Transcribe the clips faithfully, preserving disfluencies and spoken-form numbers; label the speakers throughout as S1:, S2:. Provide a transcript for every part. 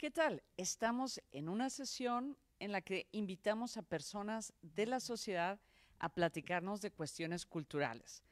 S1: ¿Qué tal? Estamos en una sesión en la que invitamos a personas de la sociedad a platicarnos de cuestiones culturales.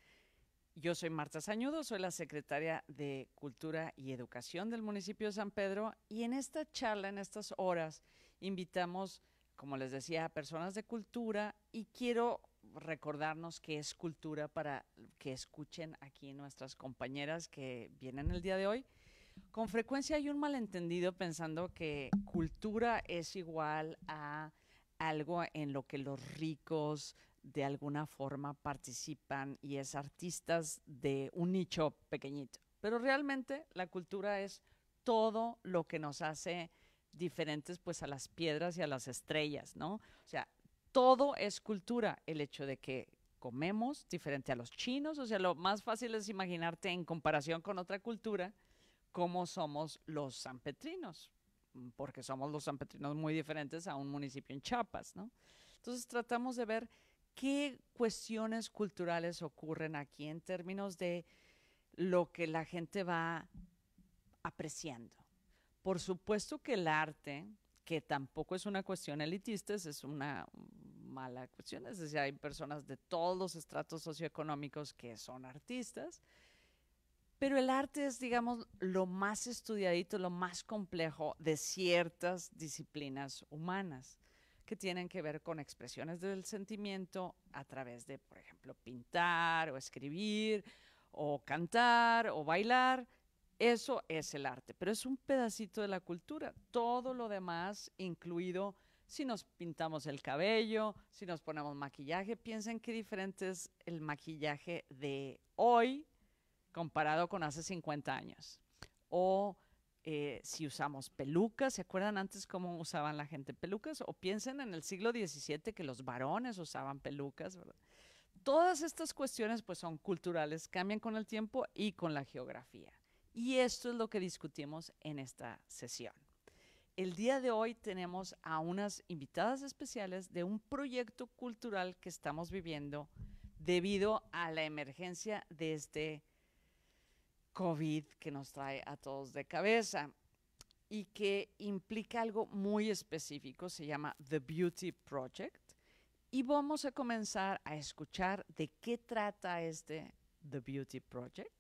S1: Yo soy Marta Sañudo, soy la secretaria de Cultura y Educación del municipio de San Pedro, y en esta charla, en estas horas, invitamos, como les decía, a personas de cultura, y quiero recordarnos qué es cultura para que escuchen aquí nuestras compañeras que vienen el día de hoy. Con frecuencia hay un malentendido pensando que cultura es igual a algo en lo que los ricos de alguna forma participan y es artistas de un nicho pequeñito. Pero realmente la cultura es todo lo que nos hace diferentes pues a las piedras y a las estrellas, ¿no? O sea, todo es cultura. El hecho de que comemos diferente a los chinos, o sea, lo más fácil es imaginarte en comparación con otra cultura cómo somos los sanpetrinos, porque somos los sanpetrinos muy diferentes a un municipio en Chiapas, ¿no? Entonces tratamos de ver qué cuestiones culturales ocurren aquí en términos de lo que la gente va apreciando. Por supuesto que el arte, que tampoco es una cuestión elitista, es una mala cuestión, es decir, hay personas de todos los estratos socioeconómicos que son artistas, pero el arte es, digamos, lo más estudiadito, lo más complejo de ciertas disciplinas humanas que tienen que ver con expresiones del sentimiento a través de, por ejemplo, pintar o escribir o cantar o bailar. Eso es el arte, pero es un pedacito de la cultura. Todo lo demás, incluido si nos pintamos el cabello, si nos ponemos maquillaje, piensen qué diferente es el maquillaje de hoy comparado con hace cincuenta años. O eh, si usamos pelucas, ¿se acuerdan antes cómo usaban la gente pelucas? O piensen en el siglo diecisiete que los varones usaban pelucas, ¿verdad? Todas estas cuestiones pues son culturales, cambian con el tiempo y con la geografía. Y esto es lo que discutimos en esta sesión. El día de hoy tenemos a unas invitadas especiales de un proyecto cultural que estamos viviendo debido a la emergencia de este COVID que nos trae a todos de cabeza y que implica algo muy específico, se llama The Beauty Project, y vamos a comenzar a escuchar de qué trata este The Beauty Project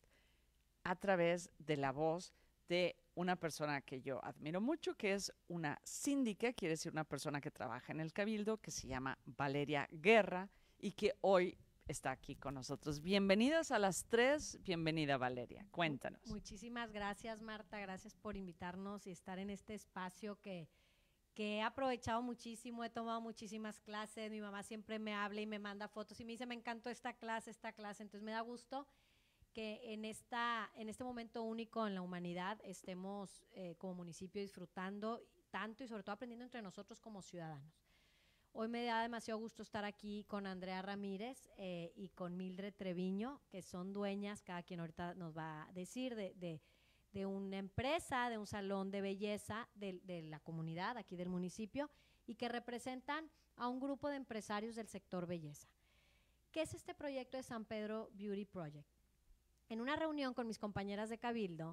S1: a través de la voz de una persona que yo admiro mucho, que es una síndica, quiere decir una persona que trabaja en el Cabildo, que se llama Valeria Guerra y que hoy está aquí con nosotros. Bienvenidas a las tres, bienvenida Valeria, cuéntanos.
S2: Muchísimas gracias Marta, gracias por invitarnos y estar en este espacio que, que he aprovechado muchísimo, he tomado muchísimas clases, mi mamá siempre me habla y me manda fotos y me dice me encantó esta clase, esta clase, entonces me da gusto que en, esta, en este momento único en la humanidad estemos eh, como municipio disfrutando tanto y sobre todo aprendiendo entre nosotros como ciudadanos. Hoy me da demasiado gusto estar aquí con Andrea Ramírez eh, y con Mildred Treviño, que son dueñas, cada quien ahorita nos va a decir, de, de, de una empresa, de un salón de belleza de, de la comunidad aquí del municipio y que representan a un grupo de empresarios del sector belleza. ¿Qué es este proyecto de San Pedro Beauty Project? En una reunión con mis compañeras de Cabildo,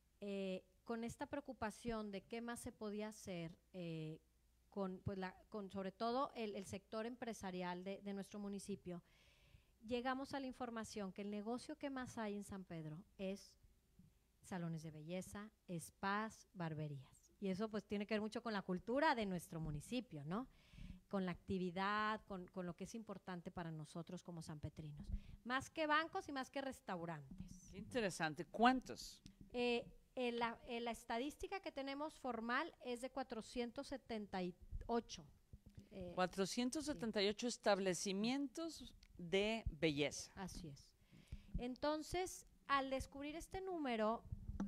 S2: eh, con esta preocupación de qué más se podía hacer, eh, Con, pues la, con sobre todo el, el sector empresarial de, de nuestro municipio, llegamos a la información que el negocio que más hay en San Pedro es salones de belleza, spas, barberías. Y eso pues tiene que ver mucho con la cultura de nuestro municipio, ¿no? Con la actividad, con, con lo que es importante para nosotros como sanpetrinos. Más que bancos y más que restaurantes.
S1: Qué interesante. ¿Cuántos?
S2: Eh, Eh, la, eh, la estadística que tenemos formal es de cuatrocientos setenta y ocho.
S1: Eh, cuatrocientos setenta y ocho sí. Establecimientos de belleza.
S2: Así es. Entonces, al descubrir este número,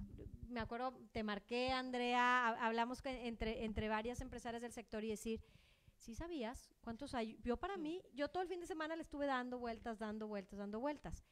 S2: me acuerdo, te marqué, Andrea, hablamos que entre, entre varias empresarias del sector y decir, ¿sí sabías cuántos hay? Yo para mí, yo todo el fin de semana le estuve dando vueltas, dando vueltas, dando vueltas.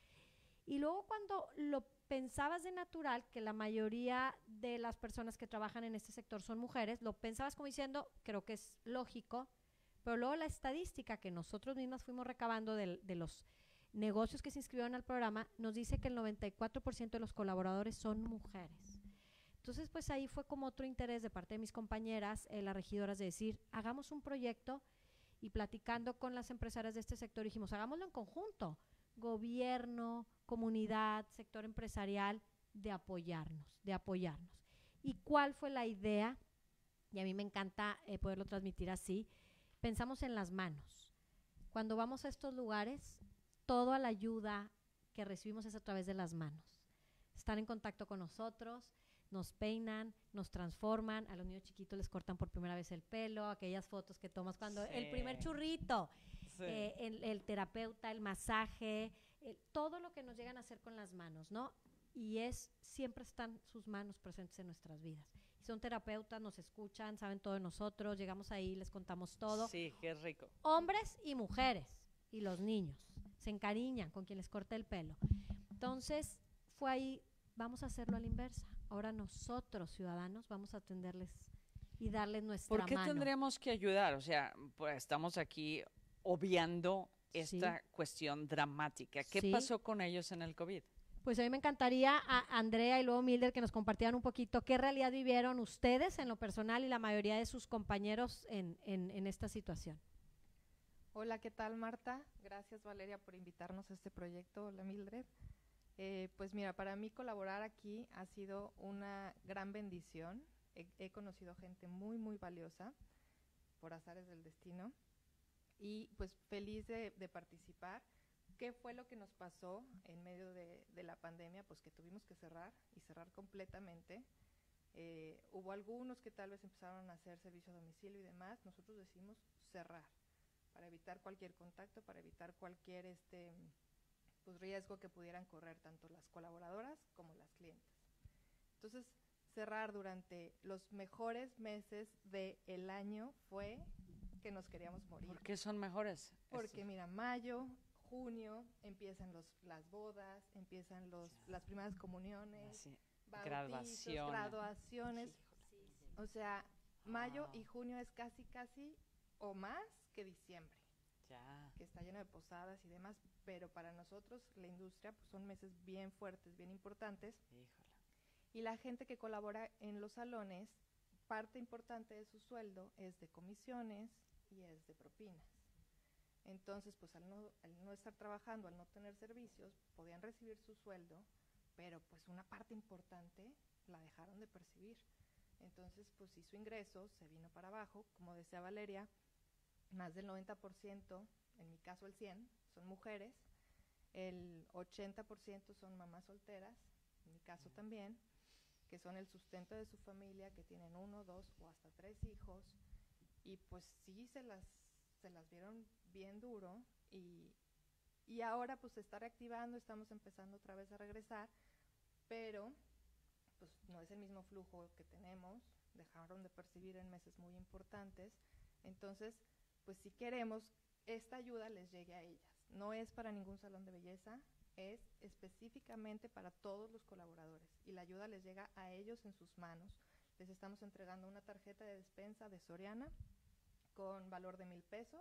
S2: Y luego cuando lo pensabas de natural, que la mayoría de las personas que trabajan en este sector son mujeres, lo pensabas como diciendo, creo que es lógico, pero luego la estadística que nosotros mismas fuimos recabando de, de los negocios que se inscribieron al programa, nos dice que el noventa y cuatro por ciento de los colaboradores son mujeres. Entonces, pues ahí fue como otro interés de parte de mis compañeras, eh, las regidoras, de decir, hagamos un proyecto, y platicando con las empresarias de este sector dijimos, hagámoslo en conjunto, gobierno, comunidad, sector empresarial, de apoyarnos, de apoyarnos. ¿Y cuál fue la idea? Y a mí me encanta eh, poderlo transmitir así. Pensamos en las manos. Cuando vamos a estos lugares, toda la ayuda que recibimos es a través de las manos. Están en contacto con nosotros, nos peinan, nos transforman, a los niños chiquitos les cortan por primera vez el pelo, aquellas fotos que tomas cuando
S1: Sí.
S2: el primer churrito,
S1: Sí.
S2: eh, el, el terapeuta, el masaje, el, todo lo que nos llegan a hacer con las manos, ¿no? Y es, siempre están sus manos presentes en nuestras vidas. Y son terapeutas, nos escuchan, saben todo de nosotros, llegamos ahí, les contamos todo.
S1: Sí, qué rico.
S2: Hombres y mujeres, y los niños, se encariñan con quien les corta el pelo. Entonces, fue ahí, vamos a hacerlo a la inversa. Ahora nosotros, ciudadanos, vamos a atenderles y darles nuestra
S1: ¿Por qué
S2: mano.
S1: tendríamos que ayudar? O sea, pues estamos aquí obviando esta
S2: Sí.
S1: cuestión dramática. ¿Qué
S2: Sí.
S1: pasó con ellos en el COVID?
S2: Pues a mí me encantaría a Andrea y luego Mildred que nos compartieran un poquito qué realidad vivieron ustedes en lo personal y la mayoría de sus compañeros en, en, en esta situación.
S3: Hola, ¿qué tal, Marta? Gracias, Valeria, por invitarnos a este proyecto. Hola, Mildred. Eh, pues mira, para mí colaborar aquí ha sido una gran bendición. He, he conocido gente muy, muy valiosa por azares del destino y pues feliz de, de participar. ¿Qué fue lo que nos pasó en medio de, de la pandemia? Pues que tuvimos que cerrar y cerrar completamente. Eh, hubo algunos que tal vez empezaron a hacer servicio a domicilio y demás. Nosotros decidimos cerrar para evitar cualquier contacto, para evitar cualquier este pues riesgo que pudieran correr tanto las colaboradoras como las clientes. Entonces, cerrar durante los mejores meses del año fue que nos queríamos morir.
S1: ¿Por qué son mejores?
S3: Porque mira, mayo, junio, empiezan los, las bodas, empiezan los, las primeras comuniones,
S1: Así,
S3: bautizos,
S1: graduación.
S3: graduaciones. O sea, mayo
S1: Ah.
S3: y junio es casi, casi o más que diciembre,
S1: Ya.
S3: que está lleno de posadas y demás, pero para nosotros, la industria, pues son meses bien fuertes, bien importantes.
S1: Híjole.
S3: Y la gente que colabora en los salones, parte importante de su sueldo es de comisiones y es de propinas. Entonces, pues al no, al no estar trabajando, al no tener servicios, podían recibir su sueldo, pero pues una parte importante la dejaron de percibir. Entonces, pues sí, su ingreso se vino para abajo. Como decía Valeria, más del noventa por ciento, en mi caso el cien por ciento, son mujeres, el ochenta por ciento son mamás solteras, en mi caso también, que son el sustento de su familia, que tienen uno, dos o hasta tres hijos, y pues sí se las, se las vieron bien duro, y, y ahora pues se está reactivando, estamos empezando otra vez a regresar, pero pues no es el mismo flujo que tenemos, dejaron de percibir en meses muy importantes, entonces pues si queremos, esta ayuda les llegue a ellas. No es para ningún salón de belleza, es específicamente para todos los colaboradores y la ayuda les llega a ellos en sus manos. Les estamos entregando una tarjeta de despensa de Soriana con valor de mil pesos,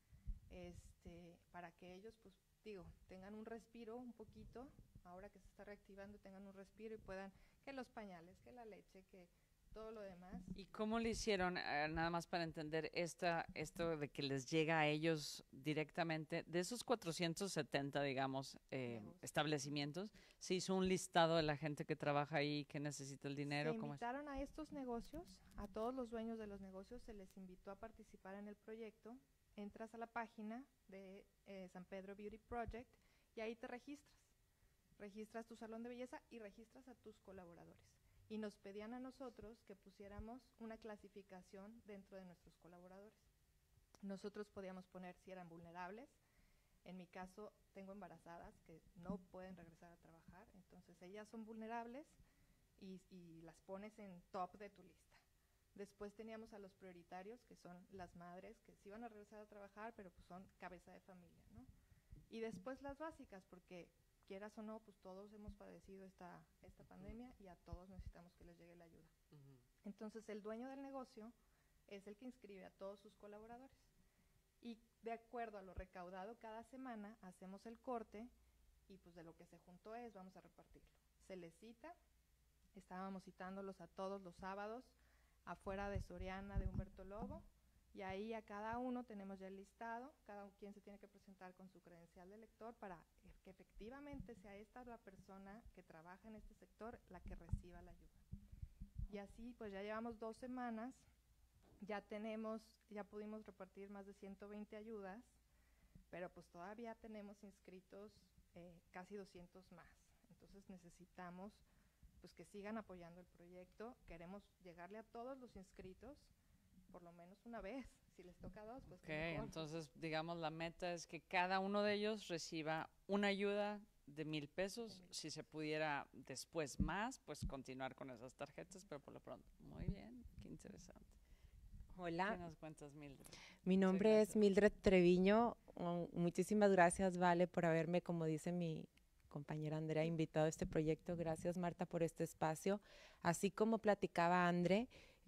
S3: este, para que ellos, pues digo, tengan un respiro un poquito, ahora que se está reactivando, tengan un respiro y puedan, que los pañales, que la leche, que todo lo demás.
S1: ¿Y cómo le hicieron, eh, nada más para entender esta, esto de que les llega a ellos directamente, de esos cuatrocientos setenta, digamos, eh,
S3: Negocios.
S1: establecimientos, se hizo un listado de la gente que trabaja ahí, que necesita el dinero?
S3: Se
S1: ¿Cómo es?
S3: invitaron a estos negocios, a todos los dueños de los negocios se les invitó a participar en el proyecto. Entras a la página de eh, San Pedro Beauty Project y ahí te registras. Registras tu salón de belleza y registras a tus colaboradores. Y nos pedían a nosotros que pusiéramos una clasificación dentro de nuestros colaboradores. Nosotros podíamos poner si eran vulnerables. En mi caso, tengo embarazadas que no pueden regresar a trabajar, entonces ellas son vulnerables y, y las pones en top de tu lista. Después teníamos a los prioritarios, que son las madres que sí van a regresar a trabajar, pero pues son cabeza de familia, ¿no? Y después las básicas, porque quieras o no, pues todos hemos padecido esta, esta pandemia y a todos necesitamos que les llegue la ayuda.
S1: Ujú.
S3: Entonces el dueño del negocio es el que inscribe a todos sus colaboradores y de acuerdo a lo recaudado cada semana hacemos el corte y pues de lo que se juntó es vamos a repartirlo. Se les cita estábamos citándolos a todos los sábados afuera de Soriana de Humberto Lobo, y ahí a cada uno tenemos ya el listado, cada quien se tiene que presentar con su credencial de lector para que efectivamente sea esta la persona que trabaja en este sector la que reciba la ayuda. Y así pues ya llevamos dos semanas, ya tenemos, ya pudimos repartir más de ciento veinte ayudas, pero pues todavía tenemos inscritos eh, casi doscientos más. Entonces necesitamos pues que sigan apoyando el proyecto. Queremos llegarle a todos los inscritos por lo menos una vez. Si les toca dos, pues
S1: okay, entonces digamos la meta es que cada uno de ellos reciba una ayuda de mil pesos. De mil. Si se pudiera después más, pues continuar con esas tarjetas, pero por lo pronto. Muy bien, qué interesante.
S4: Hola.
S1: ¿Qué nos cuentas, Mildred?
S4: Mi nombre es Mildred Treviño. Um, muchísimas gracias, Vale, por haberme, como dice mi compañera Andrea, invitado a este proyecto. Gracias, Marta, por este espacio. Así como platicaba André,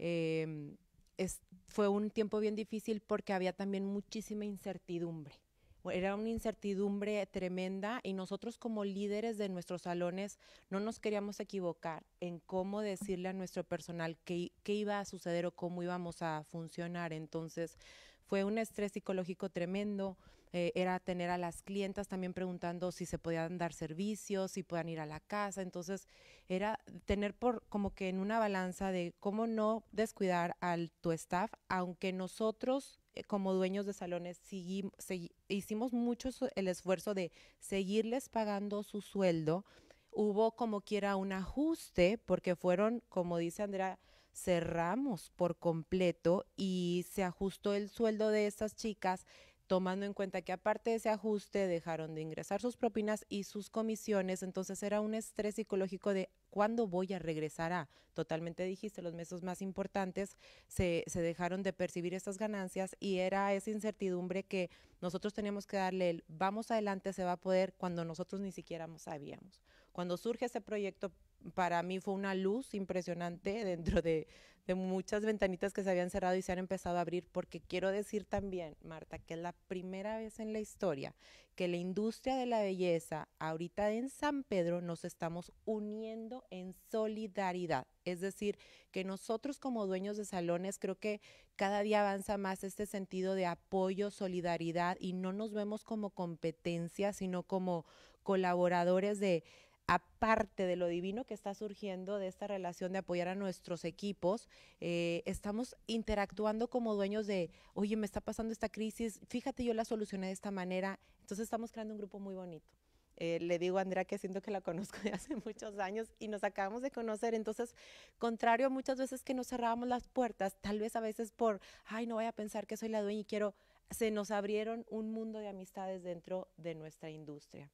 S4: eh, es, fue un tiempo bien difícil porque había también muchísima incertidumbre. Era una incertidumbre tremenda y nosotros como líderes de nuestros salones no nos queríamos equivocar en cómo decirle a nuestro personal qué, qué iba a suceder o cómo íbamos a funcionar. Entonces fue un estrés psicológico tremendo. Eh, era tener a las clientas también preguntando si se podían dar servicios, si podían ir a la casa. Entonces era tener por como que en una balanza de cómo no descuidar al tu staff, aunque nosotros eh, como dueños de salones seguimos, segui, hicimos mucho el esfuerzo de seguirles pagando su sueldo. Hubo como quiera un ajuste porque fueron, como dice Andrea, cerramos por completo y se ajustó el sueldo de estas chicas, tomando en cuenta que aparte de ese ajuste dejaron de ingresar sus propinas y sus comisiones. Entonces era un estrés psicológico de ¿cuándo voy a regresar a? Totalmente dijiste, los meses más importantes se, se dejaron de percibir estas ganancias y era esa incertidumbre que nosotros teníamos que darle el vamos adelante, se va a poder, cuando nosotros ni siquiera sabíamos. Cuando surge ese proyecto, para mí fue una luz impresionante dentro de, de muchas ventanitas que se habían cerrado y se han empezado a abrir, porque quiero decir también, Marta, que es la primera vez en la historia que la industria de la belleza, ahorita en San Pedro, nos estamos uniendo en solidaridad. Es decir, que nosotros como dueños de salones, creo que cada día avanza más este sentido de apoyo, solidaridad, y no nos vemos como competencia, sino como colaboradores de, aparte de lo divino que está surgiendo de esta relación de apoyar a nuestros equipos, eh, estamos interactuando como dueños de, oye, me está pasando esta crisis, fíjate, yo la solucioné de esta manera. Entonces estamos creando un grupo muy bonito. Eh, le digo a Andrea que siento que la conozco de hace muchos años y nos acabamos de conocer. Entonces, contrario a muchas veces que nos cerrábamos las puertas, tal vez a veces por, ay, no voy a pensar que soy la dueña y quiero, se nos abrieron un mundo de amistades dentro de nuestra industria.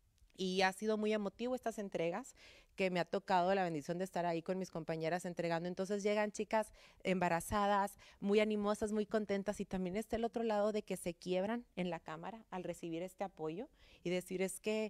S4: Y ha sido muy emotivo estas entregas, que me ha tocado la bendición de estar ahí con mis compañeras entregando. Entonces llegan chicas embarazadas, muy animosas, muy contentas, y también está el otro lado de que se quiebran en la cámara al recibir este apoyo y decir, es que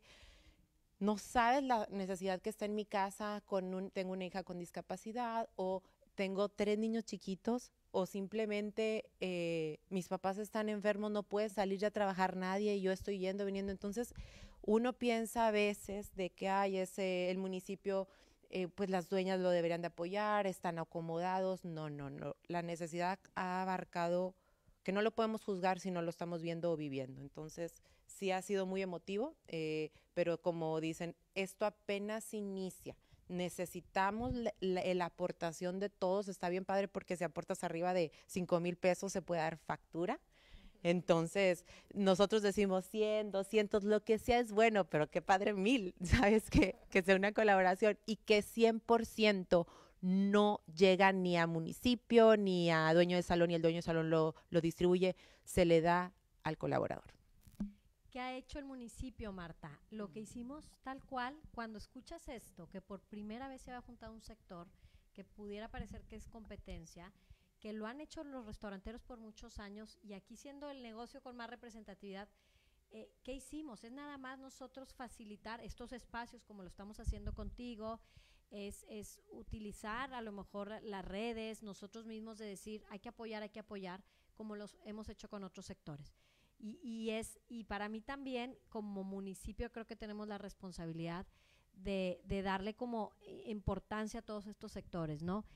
S4: no sabes la necesidad que está en mi casa, con un, tengo una hija con discapacidad, o tengo tres niños chiquitos, o simplemente eh, mis papás están enfermos, no puede salir ya a trabajar nadie y yo estoy yendo, viniendo. Entonces uno piensa a veces de que hay ese, el municipio, eh, pues las dueñas lo deberían de apoyar, están acomodados. No, no, no. La necesidad ha abarcado, que no lo podemos juzgar si no lo estamos viendo o viviendo. Entonces sí ha sido muy emotivo, eh, pero como dicen, esto apenas inicia. Necesitamos la, la, la aportación de todos. Está bien padre porque si aportas arriba de cinco mil pesos se puede dar factura. Entonces, nosotros decimos cien, doscientos, lo que sea es bueno, pero qué padre mil, ¿sabes? Que, que sea una colaboración y que cien por ciento no llega ni a municipio, ni a dueño de salón, y el dueño de salón lo, lo distribuye, se le da al colaborador.
S2: ¿Qué ha hecho el municipio, Marta? Lo que hicimos tal cual, cuando escuchas esto, que por primera vez se ha juntado un sector que pudiera parecer que es competencia, que lo han hecho los restauranteros por muchos años, y aquí siendo el negocio con más representatividad, eh, ¿qué hicimos? Es nada más nosotros facilitar estos espacios como lo estamos haciendo contigo, es, es utilizar a lo mejor las redes, nosotros mismos de decir hay que apoyar, hay que apoyar, como los hemos hecho con otros sectores. Y, y, es, y para mí también, como municipio, creo que tenemos la responsabilidad de, de darle como importancia a todos estos sectores, ¿no?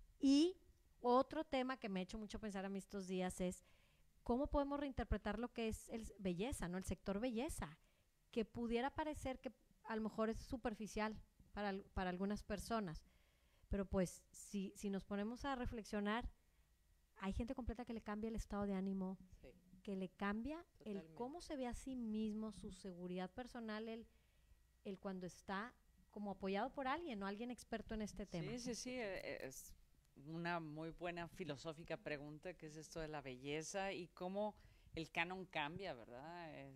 S2: Y otro tema que me ha hecho mucho pensar a mí estos días es cómo podemos reinterpretar lo que es el belleza, ¿no? El sector belleza, que pudiera parecer que a lo mejor es superficial para, para algunas personas, pero pues si, si nos ponemos a reflexionar, hay gente completa que le cambia el estado de ánimo, sí, que le cambia Totalmente. el cómo se ve a sí mismo, su seguridad personal, el, el cuando está como apoyado por alguien, ¿no? Alguien experto en este tema.
S1: Sí, sí, sí, es una muy buena filosófica pregunta, que es esto de la belleza y cómo el canon cambia, ¿verdad? Eh,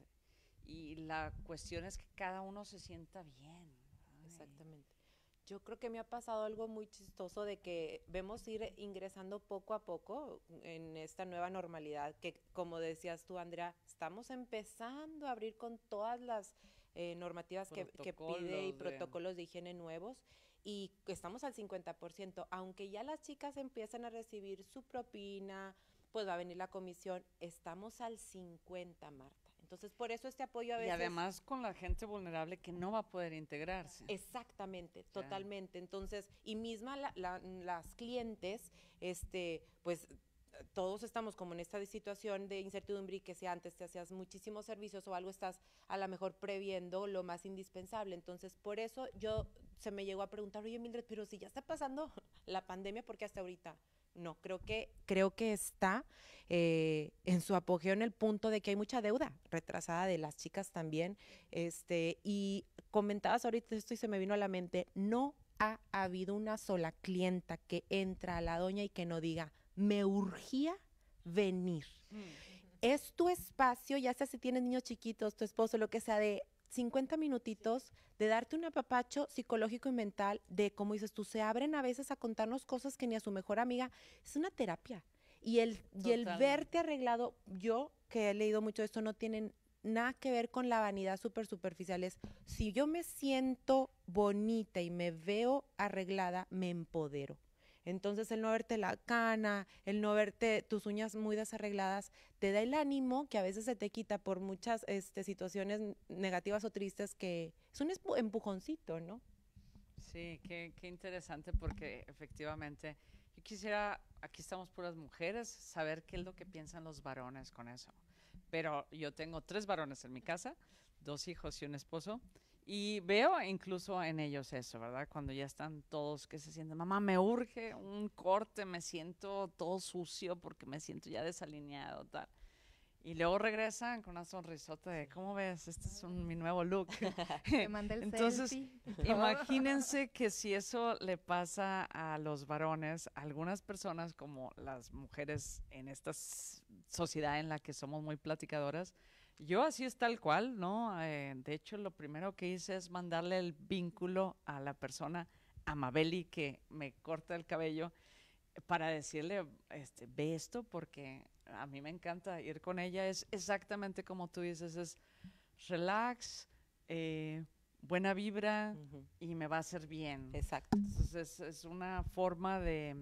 S1: y la cuestión es que cada uno se sienta bien, ¿verdad?
S4: Exactamente. Yo creo que me ha pasado algo muy chistoso de que vemos ir ingresando poco a poco en esta nueva normalidad que, como decías tú, Andrea, estamos empezando a abrir con todas las eh, normativas que, que pide y de... protocolos de higiene nuevos, y estamos al cincuenta por ciento, aunque ya las chicas empiezan a recibir su propina, pues va a venir la comisión, estamos al cincuenta, Marta. Entonces, por eso este apoyo a veces...
S1: Y además con la gente vulnerable que no va a poder integrarse.
S4: Exactamente, o sea, totalmente. Entonces, y misma la, la, las clientes, este, pues todos estamos como en esta situación de incertidumbre, y que si antes te hacías muchísimos servicios o algo, estás a lo mejor previendo lo más indispensable. Entonces, por eso yo se me llegó a preguntar, oye, Mildred, pero si ya está pasando la pandemia, ¿por qué hasta ahorita? No, creo que, creo que está eh, en su apogeo, en el punto de que hay mucha deuda retrasada de las chicas también. Este, y comentabas ahorita esto y se me vino a la mente, no ha habido una sola clienta que entra a la doña y que no diga, me urgía venir. Mm. Es tu espacio, ya sea si tienes niños chiquitos, tu esposo, lo que sea, de cincuenta minutitos, de darte un apapacho psicológico y mental, de, como dices tú, se abren a veces a contarnos cosas que ni a su mejor amiga. Es una terapia. Y el, y el verte arreglado, yo que he leído mucho de esto, no tienen nada que ver con la vanidad súper superficial. Es, si yo me siento bonita y me veo arreglada, me empodero. Entonces, el no verte la cana, el no verte tus uñas muy desarregladas, te da el ánimo que a veces se te quita por muchas este, situaciones negativas o tristes, que es un empujoncito, ¿no?
S1: Sí, qué, qué interesante, porque efectivamente yo quisiera, aquí estamos puras mujeres, saber qué es lo que piensan los varones con eso. Pero yo tengo tres varones en mi casa, dos hijos y un esposo. Y veo incluso en ellos eso, ¿verdad? Cuando ya están todos que se sienten, mamá, me urge un corte, me siento todo sucio porque me siento ya desalineado, tal. Y luego regresan con una sonrisota de, ¿cómo ves? Este es un, mi nuevo look.
S3: Te mandé el
S1: Entonces,
S3: selfie.
S1: imagínense que si eso le pasa a los varones, a algunas personas como las mujeres en esta sociedad en la que somos muy platicadoras, yo así es tal cual, ¿no? Eh, de hecho, lo primero que hice es mandarle el vínculo a la persona, a Mabeli, que me corta el cabello, para decirle, este, ve esto, porque a mí me encanta ir con ella. Es exactamente como tú dices, es relax, eh, buena vibra, uh-huh, y me va a hacer bien.
S4: Exacto.
S1: Entonces es, es una forma de,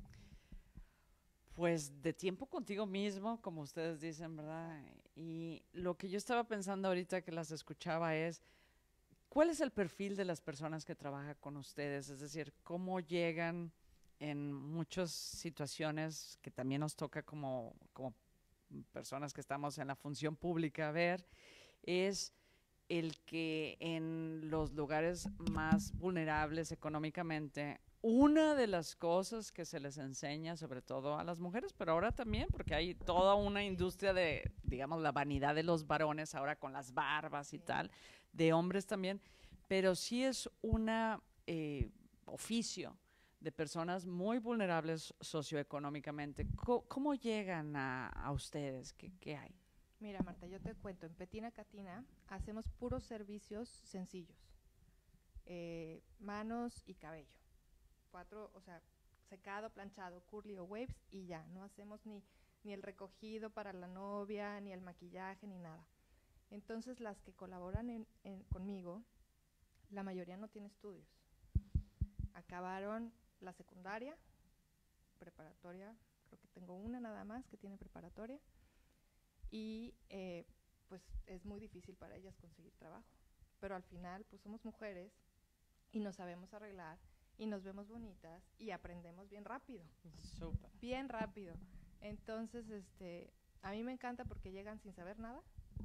S1: pues, de tiempo contigo mismo, como ustedes dicen, ¿verdad? Y lo que yo estaba pensando ahorita que las escuchaba es, ¿cuál es el perfil de las personas que trabajan con ustedes? Es decir, ¿cómo llegan en muchas situaciones que también nos toca como, como personas que estamos en la función pública ver? Es el que en los lugares más vulnerables económicamente, una de las cosas que se les enseña, sobre todo a las mujeres, pero ahora también, porque hay toda una industria de, digamos, la vanidad de los varones, ahora con las barbas y tal, de hombres también, pero sí es un eh, oficio de personas muy vulnerables socioeconómicamente. ¿Cómo, cómo llegan a, a ustedes? ¿Qué, qué hay?
S3: Mira, Marta, yo te cuento, en Petina Catina hacemos puros servicios sencillos, eh, manos y cabello. Cuatro, o sea, secado, planchado, curly o waves, y ya, no hacemos ni, ni el recogido para la novia, ni el maquillaje, ni nada. Entonces, las que colaboran en, en, conmigo, la mayoría no tiene estudios. Acabaron la secundaria, preparatoria, creo que tengo una nada más que tiene preparatoria, y eh, pues es muy difícil para ellas conseguir trabajo. Pero al final, pues somos mujeres y nos sabemos arreglar y nos vemos bonitas y aprendemos bien rápido.
S1: Súper.
S3: Bien rápido. Entonces, este, a mí me encanta porque llegan sin saber nada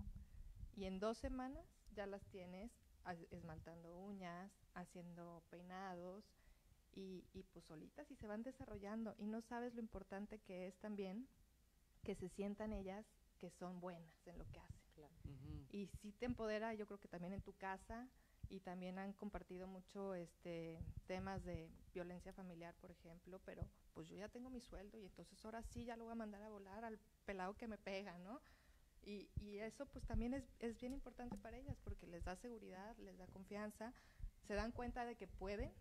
S3: y en dos semanas ya las tienes esmaltando uñas, haciendo peinados y, y pues solitas y se van desarrollando y no sabes lo importante que es también que se sientan ellas que son buenas en lo que hacen.
S4: Claro.
S1: Ujú.
S3: Y sí te empodera, yo creo que también en tu casa, y también han compartido mucho este temas de violencia familiar, por ejemplo, pero pues yo ya tengo mi sueldo y entonces ahora sí ya lo voy a mandar a volar al pelado que me pega, ¿no? Y, y eso pues también es, es bien importante para ellas porque les da seguridad, les da confianza, se dan cuenta de que pueden,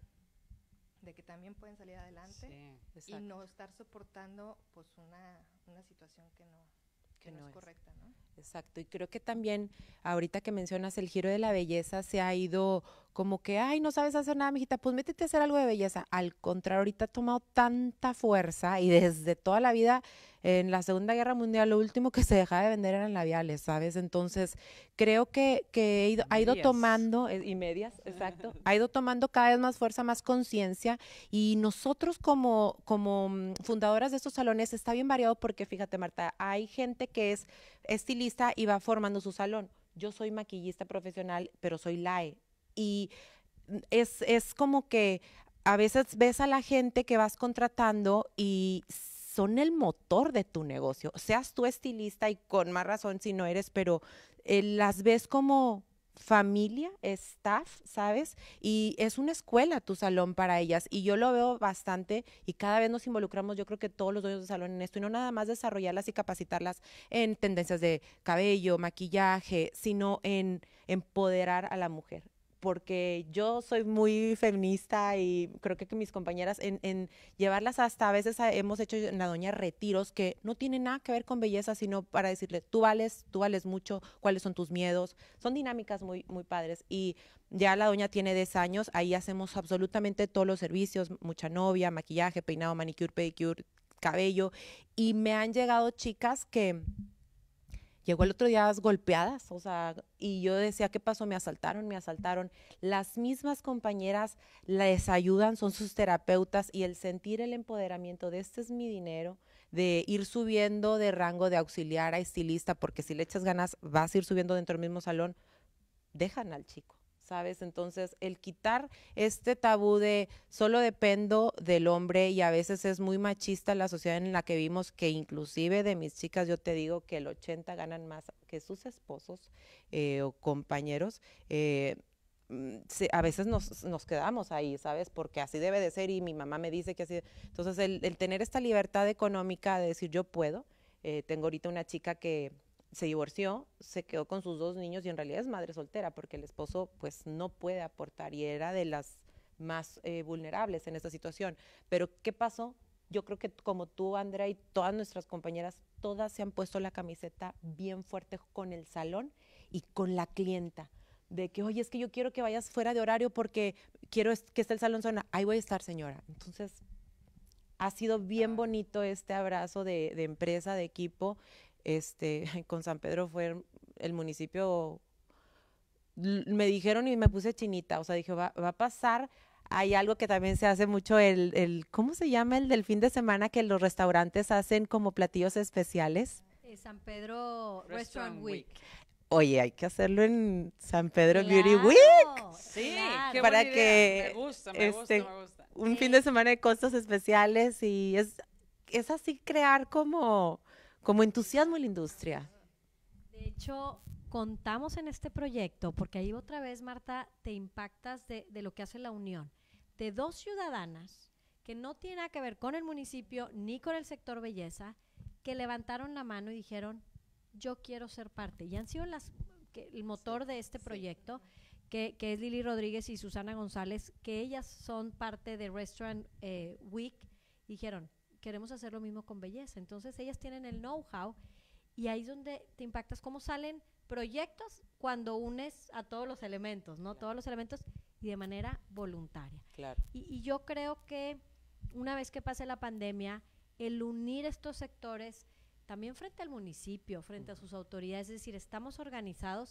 S3: de que también pueden salir adelante
S1: Sí.
S3: y
S4: Exacto.
S3: no estar soportando pues una, una situación que no, que
S4: Que
S3: no
S4: no
S3: es
S4: es.
S3: correcta, ¿no?
S4: Exacto, y creo que también, ahorita que mencionas el giro de la belleza, se ha ido como que, ay, no sabes hacer nada, mijita, pues métete a hacer algo de belleza. Al contrario, ahorita ha tomado tanta fuerza y desde toda la vida, en la Segunda Guerra Mundial, lo último que se dejaba de vender eran labiales, ¿sabes? Entonces, creo que, que he ido- ha ido
S1: Medias.
S4: tomando, eh, y medias, exacto, ha ido tomando cada vez más fuerza, más conciencia, y nosotros como, como mm, fundadoras de estos salones está bien variado porque, fíjate, Marta, hay gente que es estilista y va formando su salón. Yo soy maquillista profesional, pero soy L A E. Y es, es como que a veces ves a la gente que vas contratando y son el motor de tu negocio. Seas tú estilista y con más razón si no eres, pero eh, las ves como familia, staff, ¿sabes? Y es una escuela tu salón para ellas y yo lo veo bastante y cada vez nos involucramos, yo creo que todos los dueños de salón en esto y no nada más desarrollarlas y capacitarlas en tendencias de cabello, maquillaje, sino en empoderar a la mujer. Porque yo soy muy feminista y creo que, que mis compañeras en, en llevarlas hasta a veces a- hemos hecho en la doña retiros que no tienen nada que ver con belleza, sino para decirle, tú vales, tú vales mucho, cuáles son tus miedos. Son dinámicas muy, muy padres. Y ya la doña tiene diez años, ahí hacemos absolutamente todos los servicios, mucha novia, maquillaje, peinado, manicure, pedicure, cabello. Y me han llegado chicas que llegó el otro día golpeadas, o sea, y yo decía, ¿qué pasó? Me asaltaron, me asaltaron. Las mismas compañeras les ayudan, son sus terapeutas y el sentir el empoderamiento de este es mi dinero, de ir subiendo de rango de auxiliar a estilista, porque si le echas ganas vas a ir subiendo dentro del mismo salón, dejan al chico, ¿sabes? Entonces, el quitar este tabú de solo dependo del hombre y a veces es muy machista la sociedad en la que vivimos, que inclusive de mis chicas yo te digo que el ochenta ganan más que sus esposos eh, o compañeros, eh, mm, se- a veces nos, nos quedamos ahí, ¿sabes? Porque así debe de ser y mi mamá me dice que así. Entonces, el, el tener esta libertad económica de decir yo puedo, eh, tengo ahorita una chica que se divorció, se quedó con sus dos niños y en realidad es madre soltera porque el esposo pues no puede aportar y era de las más eh, vulnerables en esta situación. Pero ¿qué pasó? Yo creo que como tú, Andrea, y todas nuestras compañeras, todas se han puesto la camiseta bien fuerte con el salón y con la clienta. De que, oye, es que yo quiero que vayas fuera de horario porque quiero que esté el salón zona. Ahí voy a estar, señora. Entonces, ha sido bien
S1: Ah.
S4: bonito este abrazo de, de empresa, de equipo. Este, con San Pedro fue el municipio, l- me dijeron y me puse chinita, o sea, dije, va, va a pasar. Hay algo que también se hace mucho, el, el, ¿cómo se llama? El del fin de semana que los restaurantes hacen como platillos especiales.
S2: Eh, San Pedro Restaurant,
S1: Restaurant
S2: Week.
S1: Week.
S4: Oye, hay que hacerlo en San Pedro Beauty
S2: Claro,
S4: Week.
S1: Sí,
S2: claro.
S1: qué
S4: Para
S1: buena idea.
S4: que,
S1: Me gusta, me
S4: este,
S1: gusta, me gusta.
S4: Un
S2: Eh,
S4: fin de semana de costos especiales y es, es así crear como, como entusiasmo en la industria.
S2: De hecho, contamos en este proyecto, porque ahí otra vez, Marta, te impactas de, de lo que hace la unión, de dos ciudadanas que no tienen nada que ver con el municipio ni con el sector belleza, que levantaron la mano y dijeron, yo quiero ser parte. Y han sido las, que, el motor de este proyecto, que, que es Lili Rodríguez y Susana González, que ellas son parte de Restaurant eh, Week, y dijeron, queremos hacer lo mismo con belleza. Entonces ellas tienen el know-how y ahí es donde te impactas cómo salen proyectos cuando unes a todos los elementos, ¿no? Todos los elementos y de manera voluntaria.
S4: Claro.
S2: Y, y yo creo que una vez que pase la pandemia, el unir estos sectores también frente al municipio, frente a sus autoridades, es decir, estamos organizados.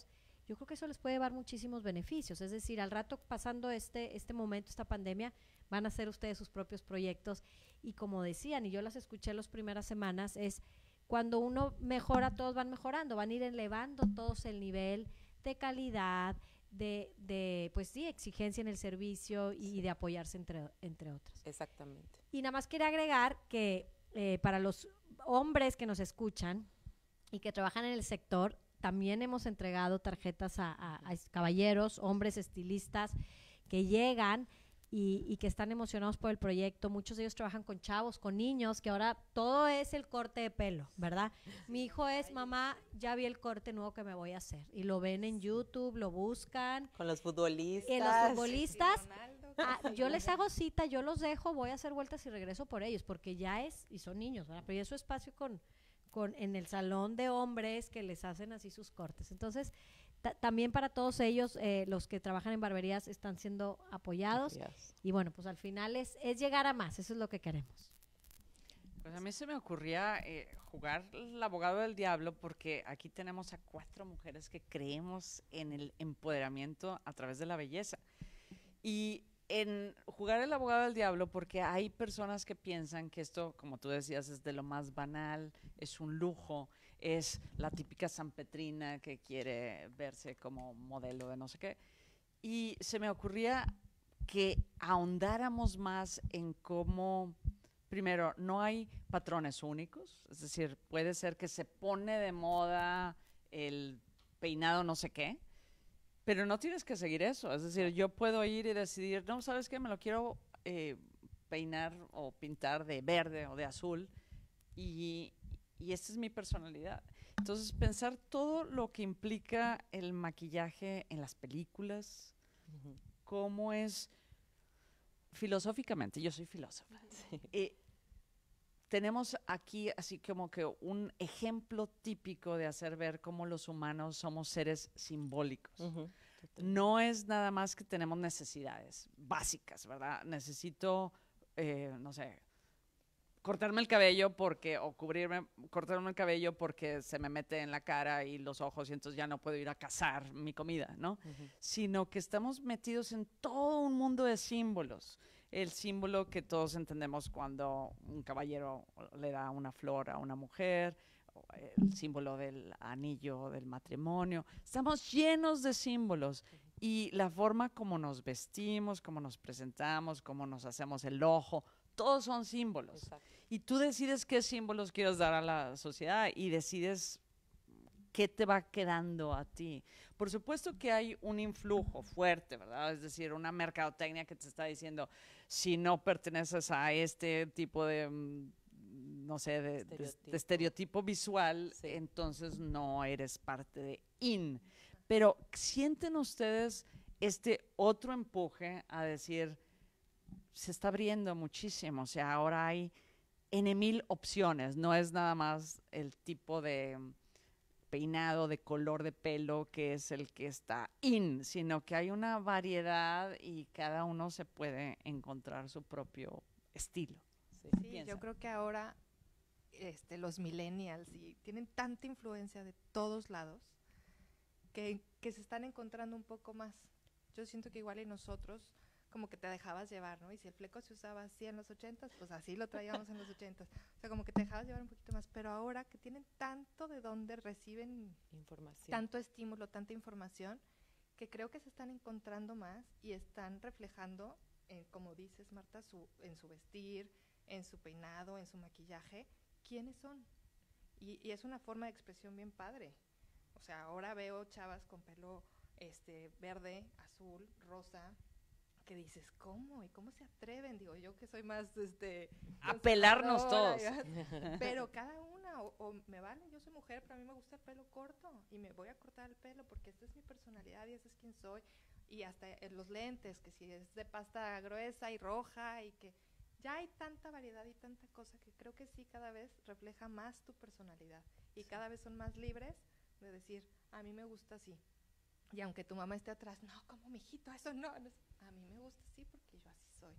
S2: yo creo que eso les puede dar muchísimos beneficios. Es decir, al rato pasando este, este momento, esta pandemia, van a hacer ustedes sus propios proyectos. Y como decían, y yo las escuché las primeras semanas, es cuando uno mejora, todos van mejorando, van a ir elevando todos el nivel de calidad, de, de pues sí, exigencia en el servicio y, y de apoyarse entre, entre otras.
S4: Exactamente.
S2: Y nada más quería agregar que eh, para los hombres que nos escuchan y que trabajan en el sector, también hemos entregado tarjetas a, a, a caballeros, hombres estilistas que llegan y, y que están emocionados por el proyecto. Muchos de ellos trabajan con chavos, con niños, que ahora todo es el corte de pelo, ¿verdad? Mi hijo es, mamá, ya vi el corte nuevo que me voy a hacer. Y lo ven en YouTube, lo buscan.
S4: Con los futbolistas.
S2: Eh, los futbolistas, ah, yo les hago cita, yo los dejo, voy a hacer vueltas y regreso por ellos, porque ya es, y son niños, ¿verdad? Pero ya es su espacio con... Con, en el salón de hombres que les hacen así sus cortes. Entonces, ta- también para todos ellos, eh, los que trabajan en barberías están siendo apoyados.
S4: Yes.
S2: Y bueno, pues al final es, es llegar a más, eso es lo que queremos.
S1: Pues a mí se me ocurría eh, jugar el abogado del diablo porque aquí tenemos a cuatro mujeres que creemos en el empoderamiento a través de la belleza. Y en jugar el abogado del diablo porque hay personas que piensan que esto, como tú decías, es de lo más banal, es un lujo, es la típica sanpetrina que quiere verse como modelo de no sé qué. Y se me ocurría que ahondáramos más en cómo, primero, no hay patrones únicos, es decir, puede ser que se pone de moda el peinado no sé qué, pero no tienes que seguir eso. Es decir, yo puedo ir y decidir, no, ¿sabes qué? Me lo quiero eh, peinar o pintar de verde o de azul y, y esta es mi personalidad. Entonces, pensar todo lo que implica el maquillaje en las películas, uh-huh. Cómo es filosóficamente, yo soy filósofa. Sí. Eh, tenemos aquí así como que un ejemplo típico de hacer ver cómo los humanos somos seres simbólicos. Uh-huh. No es nada más que tenemos necesidades básicas, ¿verdad? Necesito, eh, no sé, cortarme el cabello porque, o cubrirme, cortarme el cabello porque se me mete en la cara y los ojos y entonces ya no puedo ir a cazar mi comida, ¿no? Uh-huh. Sino que estamos metidos en todo un mundo de símbolos. El símbolo que todos entendemos cuando un caballero le da una flor a una mujer, el símbolo del anillo del matrimonio. Estamos llenos de símbolos y la forma como nos vestimos, cómo nos presentamos, cómo nos hacemos el ojo, todos son símbolos. Exacto. Y tú decides qué símbolos quieres dar a la sociedad y decides qué te va quedando a ti. Por supuesto que hay un influjo fuerte, ¿verdad? Es decir, una mercadotecnia que te está diciendo, si no perteneces a este tipo de, no sé, de estereotipo, de, de estereotipo visual, sí. Entonces no eres parte de in. Pero ¿sienten ustedes este otro empuje a decir, se está abriendo muchísimo, o sea, ahora hay N mil opciones, no es nada más el tipo de peinado, de color de pelo que es el que está in, sino que hay una variedad y cada uno se puede encontrar su propio estilo.
S3: Sí, sí, yo creo que ahora este, los millennials y tienen tanta influencia de todos lados que, que se están encontrando un poco más. Yo siento que igual y nosotros como que te dejabas llevar, ¿no? Y si el fleco se usaba así en los ochentas, pues así lo traíamos en los ochentas. O sea, como que te dejabas llevar un poquito más. Pero ahora que tienen tanto de dónde reciben información, tanto estímulo, tanta información, que creo que se están encontrando más y están reflejando, en, como dices, Marta, su, en su vestir, en su peinado, en su maquillaje, quiénes son. Y, y es una forma de expresión bien padre. O sea, ahora veo chavas con pelo este, verde, azul, rosa, que dices, ¿cómo? ¿Y cómo se atreven? Digo, yo que soy más, este...
S1: A pelarnos todos.
S3: Pero cada una, o, o me vale, yo soy mujer, pero a mí me gusta el pelo corto, y me voy a cortar el pelo porque esta es mi personalidad y ese es quien soy. Y hasta en los lentes, que si es de pasta gruesa y roja, y que ya hay tanta variedad y tanta cosa que creo que sí cada vez refleja más tu personalidad. Y sí. Cada vez son más libres de decir, a mí me gusta así. Y aunque tu mamá esté atrás, no, como mijito, eso no, no. A mí me gusta así porque yo así soy. Entonces,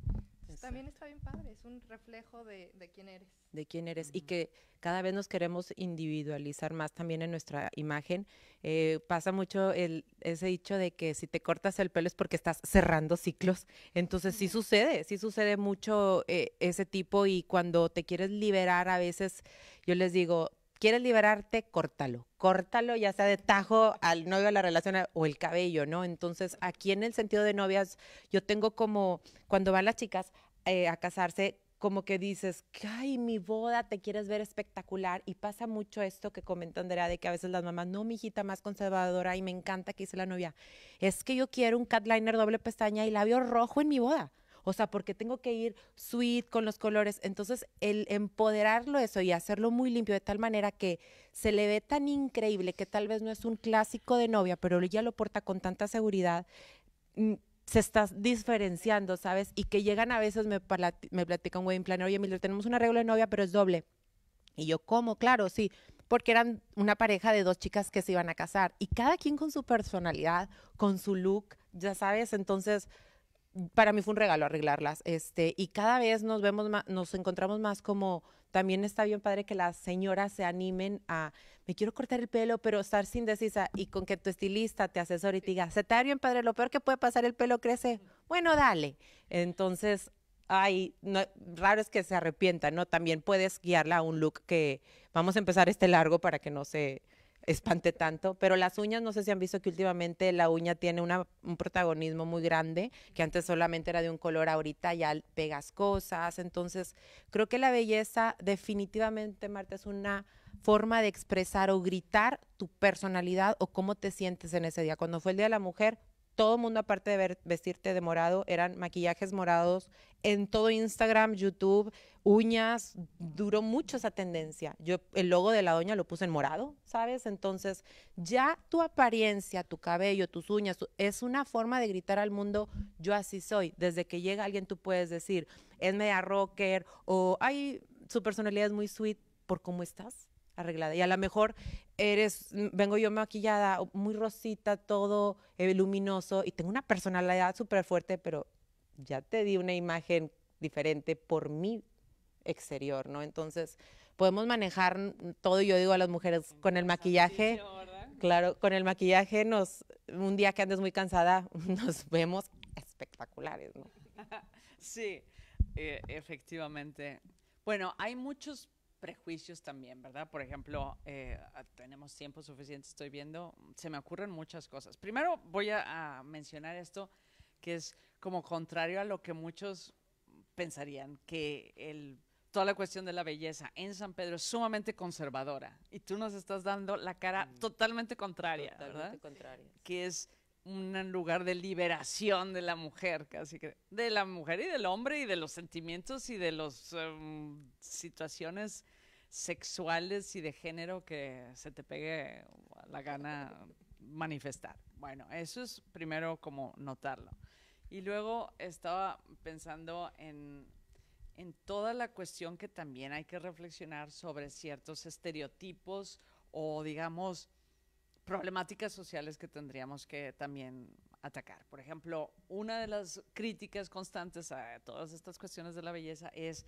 S3: Pues también está bien padre, es un reflejo de, de quién eres.
S4: De quién eres.
S1: Ujú.
S4: Y que cada vez nos queremos individualizar más también en nuestra imagen. Eh, pasa mucho el, ese dicho de que si te cortas el pelo es porque estás cerrando ciclos. Entonces sí sucede, sí sucede mucho eh, ese tipo, y cuando te quieres liberar a veces, yo les digo, ¿quieres liberarte? Córtalo. Córtalo, ya sea de tajo al novio, a la relación a- o el cabello, ¿no? Entonces, aquí en el sentido de novias, yo tengo como, cuando van las chicas eh, a casarse, como que dices, que, ay, mi boda, te quieres ver espectacular. Y pasa mucho esto que comenta Andrea, de que a veces las mamás, no, mi hijita más conservadora, y me encanta que hice la novia. Es que yo quiero un cat liner doble pestaña y labio rojo en mi boda. O sea, porque tengo que ir sweet con los colores. Entonces, el empoderarlo eso y hacerlo muy limpio de tal manera que se le ve tan increíble, que tal vez no es un clásico de novia, pero ella lo porta con tanta seguridad, mm, se está diferenciando, ¿sabes? Y que llegan a veces, me, plati- me platica un wedding planner, oye, Mildred, tenemos un arreglo de novia, pero es doble. Y yo, ¿cómo? Claro, sí, porque eran una pareja de dos chicas que se iban a casar, y cada quien con su personalidad, con su look, ya sabes. Entonces, para mí fue un regalo arreglarlas, este, y cada vez nos vemos más, nos encontramos más como, también está bien padre que las señoras se animen a, me quiero cortar el pelo, pero estar sin indecisa, y con que tu estilista te asesore y te diga, se te ve bien padre, lo peor que puede pasar, el pelo crece, bueno, dale. Entonces, ay, no, raro es que se arrepienta, ¿no? También puedes guiarla a un look que, vamos a empezar este largo para que no se espante tanto, pero las uñas, no sé si han visto que últimamente la uña tiene una, un protagonismo muy grande, que antes solamente era de un color, ahorita ya pegas cosas. Entonces creo que la belleza definitivamente, Marta, es una forma de expresar o gritar tu personalidad o cómo te sientes en ese día. Cuando fue el Día de la Mujer, todo el mundo, aparte de ver, vestirte de morado, eran maquillajes morados en todo Instagram, YouTube, uñas, duró mucho esa tendencia. Yo el logo de la doña lo puse en morado, ¿sabes? Entonces, ya tu apariencia, tu cabello, tus uñas, tu- es una forma de gritar al mundo, yo así soy. Desde que llega alguien tú puedes decir, es media rocker, o ay, su personalidad es muy sweet por cómo estás arreglada. Y a lo mejor eres, mm, vengo yo maquillada, muy rosita, todo eh, luminoso, y tengo una personalidad súper fuerte, pero ya te di una imagen diferente por mi exterior, ¿no? Entonces, podemos manejar mm, todo. Yo digo a las mujeres, con el maquillaje,
S1: Ejercicio, ¿verdad?
S4: claro, con el maquillaje, nos, un día que andes muy cansada, nos vemos espectaculares, ¿no?
S1: Sí, eh, efectivamente. Bueno, hay muchos prejuicios también, ¿verdad? Por ejemplo, eh, ah, tenemos tiempo suficiente, estoy viendo, se me ocurren muchas cosas. Primero voy a, a mencionar esto, que es como contrario a lo que muchos pensarían, que el, toda la cuestión de la belleza en San Pedro es sumamente conservadora, y tú nos estás dando la cara
S4: Mm.
S1: totalmente contraria, ¿verdad?
S4: contrario.
S1: Que es un lugar de liberación de la mujer, casi que de la mujer y del hombre, y de los sentimientos y de las um, situaciones sexuales y de género que se te pegue la gana manifestar. Bueno, eso es primero como notarlo. Y luego estaba pensando en, en toda la cuestión que también hay que reflexionar sobre ciertos estereotipos o, digamos, problemáticas sociales que tendríamos que también atacar. Por ejemplo, una de las críticas constantes a todas estas cuestiones de la belleza es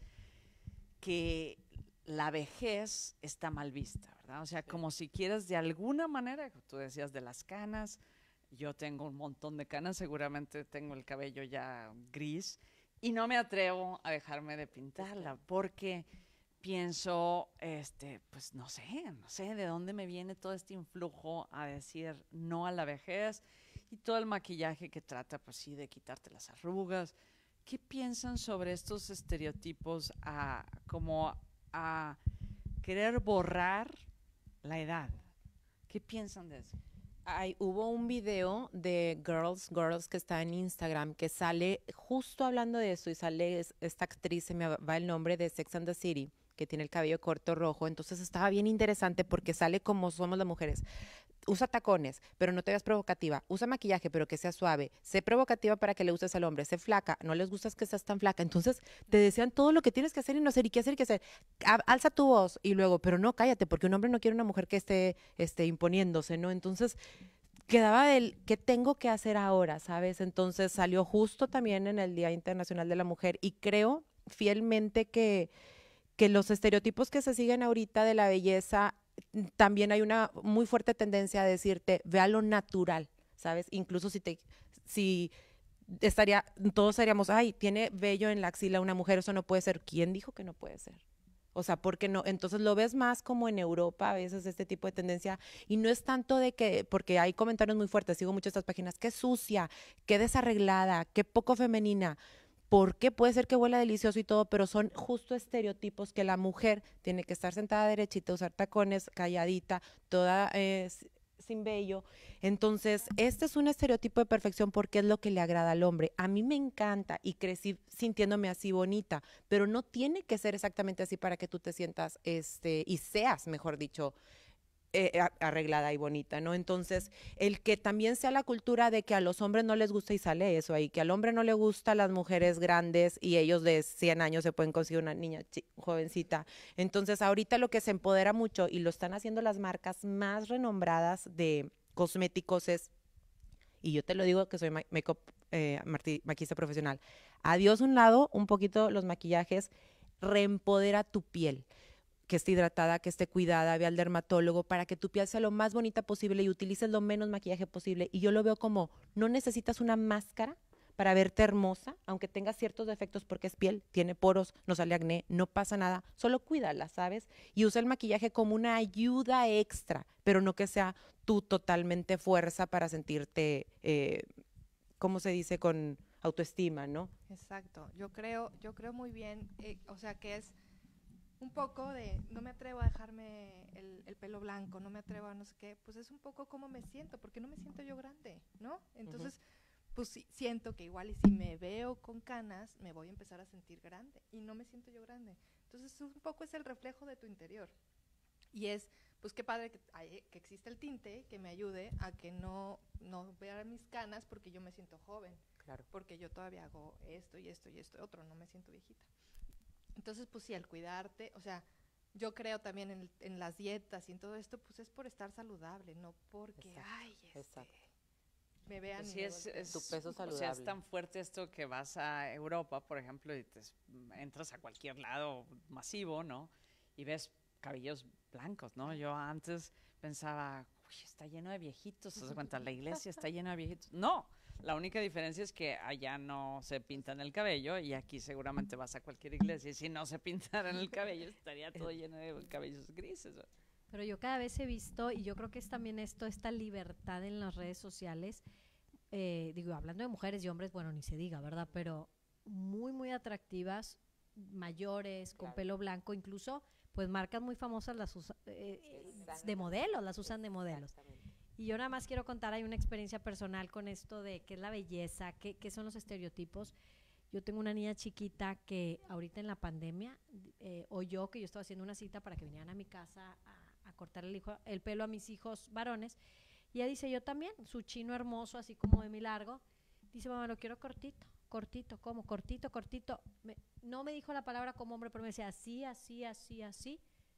S1: que la vejez está mal vista, ¿verdad? O sea,
S4: Sí.
S1: como si quieres de alguna manera, tú decías de las canas, yo tengo un montón de canas, seguramente tengo el cabello ya gris, y no me atrevo a dejarme de pintarla porque pienso, este, pues no sé, no sé de dónde me viene todo este influjo a decir no a la vejez, y todo el maquillaje que trata, pues sí, de quitarte las arrugas. ¿Qué piensan sobre estos estereotipos a, como a querer borrar la edad? ¿Qué piensan de eso?
S4: Ay, hubo un video de Girls, Girls que está en Instagram, que sale justo hablando de eso, y sale es- esta actriz, se me va el nombre, de Sex and the City, que tiene el cabello corto rojo. Entonces estaba bien interesante porque sale como somos las mujeres. Usa tacones, pero no te veas provocativa. Usa maquillaje, pero que sea suave. Sé provocativa para que le gustes al hombre. Sé flaca, no les gusta que seas tan flaca. Entonces te desean todo lo que tienes que hacer y no hacer, y qué hacer y qué hacer. A- alza tu voz, y luego, pero no, cállate, porque un hombre no quiere una mujer que esté, esté imponiéndose, ¿no? Entonces, quedaba del qué tengo que hacer ahora, ¿sabes? Entonces salió justo también en el Día Internacional de la Mujer y creo fielmente que, que los estereotipos que se siguen ahorita de la belleza, también hay una muy fuerte tendencia a decirte, vea lo natural, ¿sabes? Incluso si te, si estaría, todos seríamos, ay, tiene vello en la axila una mujer, eso no puede ser. ¿Quién dijo que no puede ser? O sea, ¿por qué no? Entonces lo ves más como en Europa a veces este tipo de tendencia y no es tanto de que, porque hay comentarios muy fuertes, sigo muchas de estas páginas, qué sucia, qué desarreglada, qué poco femenina, porque puede ser que huela delicioso y todo, pero son justo estereotipos que la mujer tiene que estar sentada derechita, usar tacones, calladita, toda eh, sin vello. Entonces, este es un estereotipo de perfección porque es lo que le agrada al hombre. A mí me encanta y crecí sintiéndome así bonita, pero no tiene que ser exactamente así para que tú te sientas este y seas, mejor dicho, eh, arreglada y bonita, ¿no? Entonces, el que también sea la cultura de que a los hombres no les gusta y sale eso ahí, que al hombre no le gusta las mujeres grandes y ellos de cien años se pueden conseguir una niña jovencita. Entonces, ahorita lo que se empodera mucho y lo están haciendo las marcas más renombradas de cosméticos es, y yo te lo digo que soy make-up eh, maquillista profesional, adiós un lado, un poquito los maquillajes, reempodera tu piel, que esté hidratada, que esté cuidada, ve al dermatólogo para que tu piel sea lo más bonita posible y utilices lo menos maquillaje posible. Y yo lo veo como, no necesitas una máscara para verte hermosa, aunque tenga ciertos defectos porque es piel, tiene poros, no sale acné, no pasa nada, solo cuídala, ¿sabes? Y usa el maquillaje como una ayuda extra, pero no que sea tú totalmente fuerza para sentirte, eh, ¿cómo se dice? Con autoestima, ¿no?
S3: Exacto, yo creo, yo creo muy bien, eh, o sea que es un poco de, no me atrevo a dejarme el, el pelo blanco, no me atrevo a no sé qué, pues es un poco cómo me siento, porque no me siento yo grande, ¿no? Entonces, uh-huh. pues sí, siento que igual y si me veo con canas, me voy a empezar a sentir grande, y no me siento yo grande. Entonces, un poco es el reflejo de tu interior. Y es, pues qué padre que, hay, que existe el tinte que me ayude a que no, no vea mis canas porque yo me siento joven.
S4: Claro.
S3: Porque yo todavía hago esto y esto y esto y otro, no me siento viejita. Entonces, pues sí, al cuidarte, o sea, yo creo también en, en las dietas y en todo esto, pues es por estar saludable, no porque, exacto, ay, este, exacto. me vean
S1: pues
S3: y
S1: sí,
S3: me
S1: es, es,
S4: tu peso saludable.
S1: O sea, es tan fuerte esto que vas a Europa, por ejemplo, y te entras a cualquier lado masivo, ¿no? Y ves cabellos blancos, ¿no? Yo antes pensaba, uy, está lleno de viejitos, ¿se cuenta? La iglesia está llena de viejitos. No, la única diferencia es que allá no se pintan el cabello y aquí seguramente vas a cualquier iglesia y si no se pintaran el cabello estaría todo lleno de cabellos grises.
S2: Pero yo cada vez he visto, y yo creo que es también esto, esta libertad en las redes sociales, eh, digo, hablando de mujeres y hombres, bueno, ni se diga, ¿verdad? Pero muy, muy atractivas, mayores, con claro. pelo blanco, incluso, pues marcas muy famosas las usan eh, de modelos, las usan de modelos. Y yo nada más quiero contar, hay una experiencia personal con esto de qué es la belleza, qué, qué son los estereotipos. Yo tengo una niña chiquita que ahorita en la pandemia eh, oyó que yo estaba haciendo una cita para que vinieran a mi casa a, a cortar el, hijo, el pelo a mis hijos varones. Y ella dice, yo también, su chino hermoso, así como de mi largo. Dice, mamá, lo quiero cortito, cortito, ¿cómo? Cortito, cortito. Me, no me dijo la palabra como hombre, pero me decía así, así, así, así.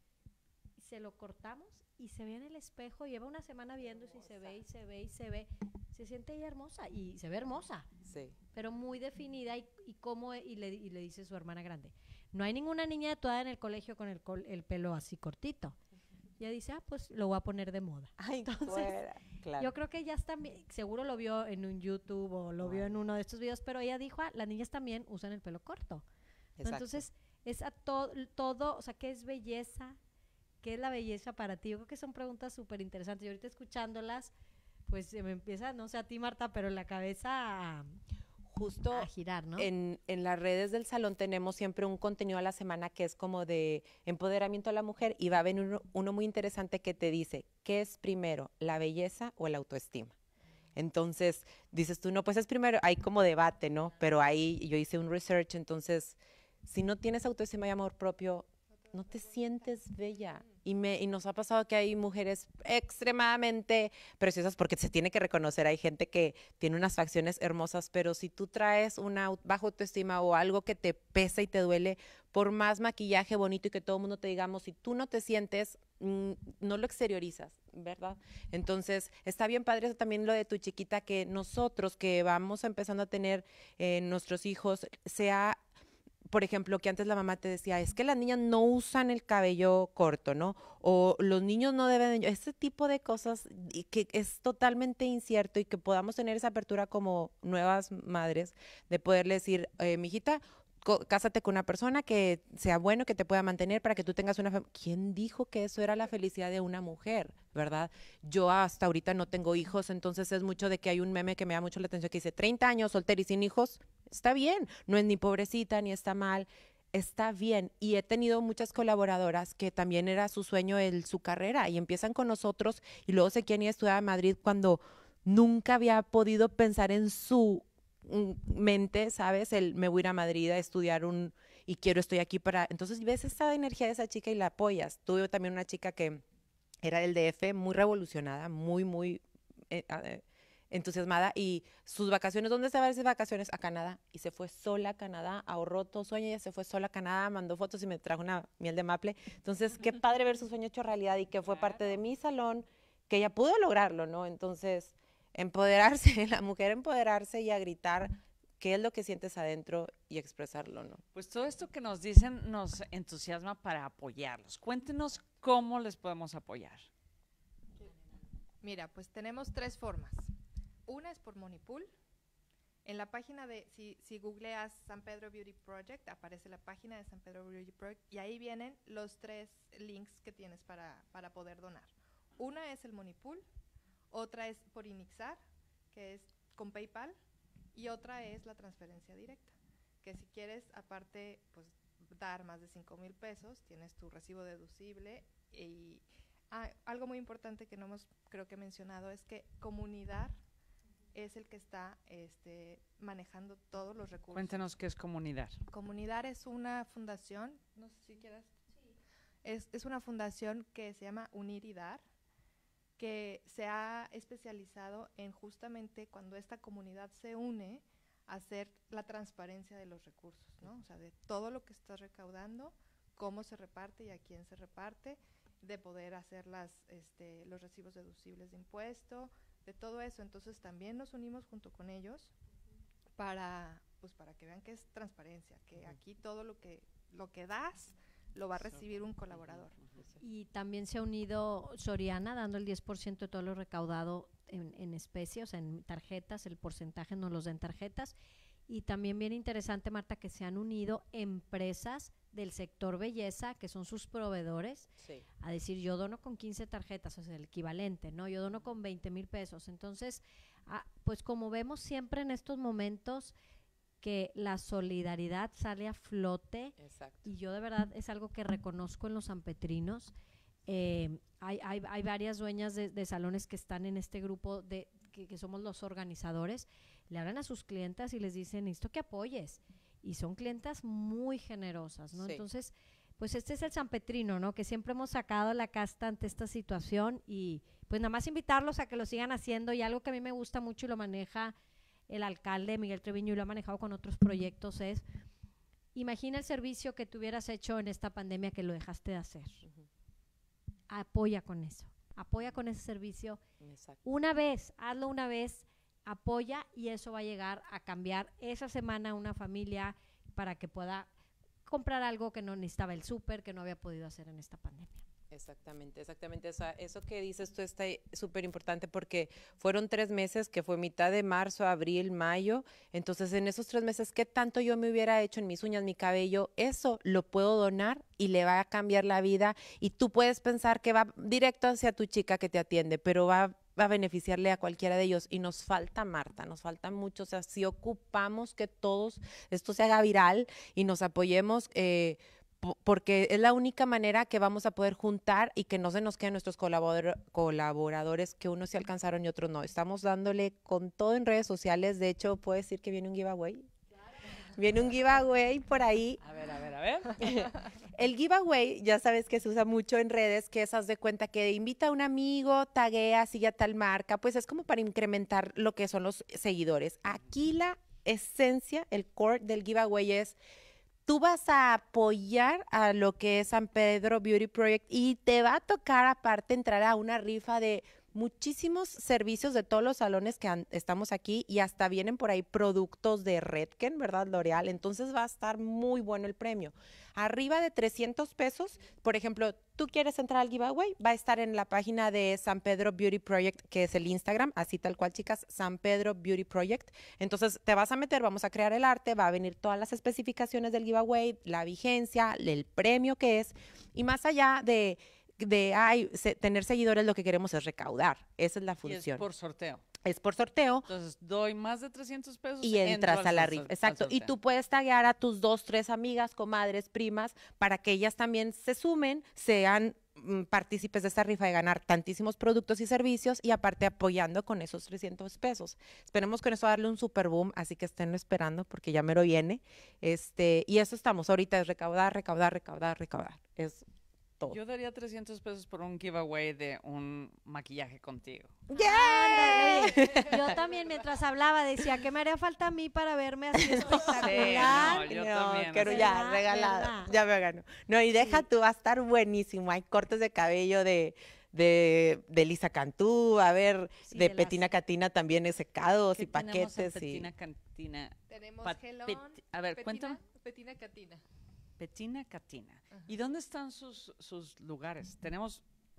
S2: Y se lo cortamos. Y se ve en el espejo, lleva una semana viéndose y se ve y se ve y se ve, se siente ella hermosa y se ve hermosa,
S4: sí.
S2: pero muy definida y, y como y le, y le dice su hermana grande, no hay ninguna niña de tu edad en el colegio con el, col, el pelo así cortito. Y ella dice, ah, pues lo voy a poner de moda.
S4: Ay, entonces, fuera. Claro.
S2: Yo creo que ellas también, seguro lo vio en un YouTube o lo wow. vio en uno de estos videos, pero ella dijo, ah, las niñas también usan el pelo corto. Entonces, es a to, todo, o sea, ¿qué es belleza? ¿Qué es la belleza para ti? Yo creo que son preguntas súper interesantes. Y ahorita escuchándolas, pues se me empieza, no sé a ti, Marta, pero en la cabeza a,
S4: justo
S2: a girar, ¿no?
S4: En, en las redes del salón tenemos siempre un contenido a la semana que es como de empoderamiento a la mujer y va a venir uno, uno muy interesante que te dice, ¿qué es primero, la belleza o la autoestima? Entonces, dices tú, no, pues es primero, hay como debate, ¿no? Pero ahí yo hice un research, entonces, si no tienes autoestima y amor propio, no te sientes bella. Y, me, y nos ha pasado que hay mujeres extremadamente preciosas porque se tiene que reconocer, hay gente que tiene unas facciones hermosas, pero si tú traes una baja autoestima o algo que te pesa y te duele, por más maquillaje bonito y que todo el mundo te digamos, si tú no te sientes, mmm, no lo exteriorizas, ¿verdad? Entonces, está bien padre eso también lo de tu chiquita, que nosotros que vamos empezando a tener eh, nuestros hijos, sea... Por ejemplo, que antes la mamá te decía, es que las niñas no usan el cabello corto, ¿no? O los niños no deben, ese tipo de cosas que es totalmente incierto y que podamos tener esa apertura como nuevas madres de poderle decir, eh, mijita, cásate con una persona que sea bueno, que te pueda mantener para que tú tengas una familia. ¿Quién dijo que eso era la felicidad de una mujer, verdad? Yo hasta ahorita no tengo hijos, entonces es mucho de que hay un meme que me da mucho la atención que dice treinta años soltera y sin hijos, está bien, no es ni pobrecita ni está mal, está bien. Y he tenido muchas colaboradoras que también era su sueño el, su carrera y empiezan con nosotros y luego se quieren ir a estudiar a Madrid cuando nunca había podido pensar en su mente, ¿sabes? El me voy a ir a Madrid a estudiar un y quiero, estoy aquí para... Entonces ves esa energía de esa chica y la apoyas. Tuve también una chica que era del D F, muy revolucionada, muy, muy eh, eh, entusiasmada y sus vacaciones, ¿dónde se va a esas vacaciones? A Canadá. Y se fue sola a Canadá, ahorró todo sueño, ella se fue sola a Canadá, mandó fotos y me trajo una miel de maple. Entonces, qué padre ver su sueño hecho realidad y que fue parte de mi salón, que ella pudo lograrlo, ¿no? Entonces... empoderarse, la mujer empoderarse y a gritar qué es lo que sientes adentro y expresarlo, ¿no?
S1: Pues todo esto que nos dicen nos entusiasma para apoyarlos. Cuéntenos cómo les podemos apoyar.
S3: Mira, pues tenemos tres formas. Una es por Monipool. En la página de, si, si googleas San Pedro Beauty Project, aparece la página de San Pedro Beauty Project y ahí vienen los tres links que tienes para, para poder donar. Una es el Monipool. Otra es por Inixar, que es con PayPal, y otra es la transferencia directa, que si quieres, aparte, pues dar más de cinco mil pesos, tienes tu recibo deducible. Y ah, algo muy importante que no hemos, creo que mencionado, es que Comunidad es el que está este, manejando todos los recursos.
S1: Cuéntenos qué es Comunidad.
S3: Comunidad es una fundación, no sé si quieras, sí. es, es una fundación que se llama Unir y Dar, que se ha especializado en justamente cuando esta comunidad se une a hacer la transparencia de los recursos, ¿no? O sea, de todo lo que estás recaudando, cómo se reparte y a quién se reparte, de poder hacer las, este, los recibos deducibles de impuesto, de todo eso. Entonces también nos unimos junto con ellos para, pues, para que vean que es transparencia, que aquí todo lo que, lo que das lo va a recibir un colaborador.
S2: Y también se ha unido Soriana dando el diez por ciento de todo lo recaudado en, en especie, o sea, en tarjetas, el porcentaje nos los den tarjetas. Y también bien interesante, Marta, que se han unido empresas del sector belleza, que son sus proveedores, sí, a decir, yo dono con quince tarjetas, o sea, el equivalente, ¿no? Yo dono con veinte mil pesos. Entonces, ah, pues como vemos siempre en estos momentos, que la solidaridad sale a flote. Exacto. Y yo de verdad es algo que reconozco en los sanpetrinos. Eh, hay, hay, hay varias dueñas de, de salones que están en este grupo de que, que somos los organizadores, le hablan a sus clientas y les dicen, necesito que apoyes, y son clientas muy generosas, ¿no? Sí. Entonces, pues este es el sanpetrino, ¿no? Que siempre hemos sacado la casta ante esta situación y pues nada más invitarlos a que lo sigan haciendo. Y algo que a mí me gusta mucho y lo maneja el alcalde Miguel Treviño y lo ha manejado con otros proyectos es, imagina el servicio que tú hubieras hecho en esta pandemia que lo dejaste de hacer. Uh-huh. Apoya con eso, apoya con ese servicio. Exacto. Una vez, hazlo una vez, apoya y eso va a llegar a cambiar esa semana una familia para que pueda comprar algo que no necesitaba el súper, que no había podido hacer en esta pandemia.
S4: Exactamente, exactamente. O sea, eso que dices tú está súper importante porque fueron tres meses, que fue mitad de marzo, abril, mayo. Entonces, en esos tres meses, ¿qué tanto yo me hubiera hecho en mis uñas, mi cabello? Eso lo puedo donar y le va a cambiar la vida. Y tú puedes pensar que va directo hacia tu chica que te atiende, pero va, va a beneficiarle a cualquiera de ellos. Y nos falta, Marta, nos falta mucho. O sea, si ocupamos que todos esto se haga viral y nos apoyemos, eh, porque es la única manera que vamos a poder juntar y que no se nos queden nuestros colabor- colaboradores, que unos sí alcanzaron y otros no. Estamos dándole con todo en redes sociales. De hecho, ¿puedo decir que viene un giveaway? Claro. Viene un giveaway por ahí.
S1: A ver, a ver, a ver.
S4: El giveaway, ya sabes que se usa mucho en redes, que es, haz de cuenta que invita a un amigo, taguea, sigue a tal marca, pues es como para incrementar lo que son los seguidores. Aquí la esencia, el core del giveaway es, tú vas a apoyar a lo que es San Pedro Beauty Project y te va a tocar aparte entrar a una rifa de muchísimos servicios de todos los salones que han, estamos aquí y hasta vienen por ahí productos de Redken, ¿verdad? L'Oreal. Entonces va a estar muy bueno el premio. Arriba de trescientos pesos, por ejemplo, tú quieres entrar al giveaway, va a estar en la página de San Pedro Beauty Project, que es el Instagram, así tal cual, chicas, San Pedro Beauty Project. Entonces te vas a meter, vamos a crear el arte, va a venir todas las especificaciones del giveaway, la vigencia, el premio que es, y más allá de de ay, se, tener seguidores, lo que queremos es recaudar. Esa es la función.
S1: Y es por sorteo.
S4: Es por sorteo.
S1: Entonces, doy más de trescientos pesos
S4: y entras
S1: entro
S4: a la
S1: al
S4: rifa.
S1: sor-
S4: Exacto.
S1: al
S4: Y
S1: sorteo.
S4: tú puedes taguear a tus dos, tres amigas, comadres, primas, para que ellas también se sumen, sean mm, partícipes de esta rifa de ganar tantísimos productos y servicios y aparte apoyando con esos trescientos pesos. Esperemos con eso darle un super boom, así que estén esperando porque ya mero viene. Este, y eso estamos ahorita, es recaudar, recaudar, recaudar, recaudar. Es todo.
S1: Yo daría trescientos pesos por un giveaway de un maquillaje contigo.
S2: Ándale, oye, yo también mientras hablaba decía que me haría falta a mí para verme así espectacular.
S1: no, yo
S4: No,
S1: también,
S4: quiero
S1: así.
S4: ya,
S2: ¿Verdad?
S4: regalada.
S2: ¿Verdad?
S4: Ya me ganó. No, y deja tú, va a estar buenísimo. Hay cortes de cabello de, de, de Lisa Cantú, a ver,
S2: Sí,
S4: de
S2: de las-
S4: Petina Catina también es secados
S1: ¿Qué
S4: y
S1: tenemos en
S4: paquetes. Y...
S1: Petina Cantina?
S3: Tenemos
S1: Pat-
S3: gelón,
S1: pet- a ver,
S3: petina,
S1: cuéntame.
S3: petina catina.
S1: Petina Catina.
S3: Ajá.
S1: ¿Y dónde están sus, sus lugares? Tenemos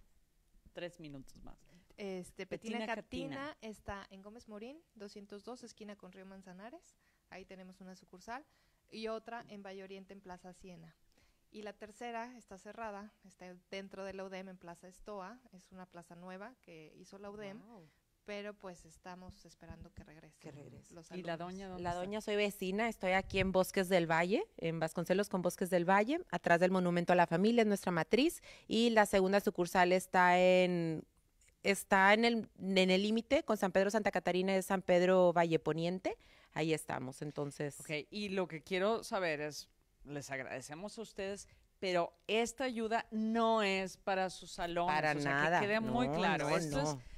S1: tres minutos más.
S3: Este,
S1: Petina
S3: Petina
S1: Catina.
S3: Catina está en Gómez Morín, doscientos dos, esquina con Río Manzanares. Ahí tenemos una sucursal. Y otra en Valle Oriente, en Plaza Siena. Y la tercera está cerrada, está dentro de la U D E M en Plaza Estoa. Es una plaza nueva que hizo la U D E M, pero pues estamos esperando que regrese.
S4: Que regrese.
S3: los
S1: ¿Y la
S3: alumnos.
S1: doña dónde
S4: La
S1: está?
S4: doña, soy vecina, estoy aquí en Bosques del Valle, en Vasconcelos con Bosques del Valle, atrás del Monumento a la Familia, es nuestra matriz, y la segunda sucursal está en está en el en el límite con San Pedro Santa Catarina, es San Pedro Valle Poniente, ahí estamos, entonces.
S1: Ok, y lo que quiero saber es, les agradecemos a ustedes, pero esta ayuda no es para sus salones.
S4: Para
S1: o sea,
S4: nada.
S1: que quede muy
S4: No,
S1: claro.
S4: no,
S1: Esto es-
S4: no.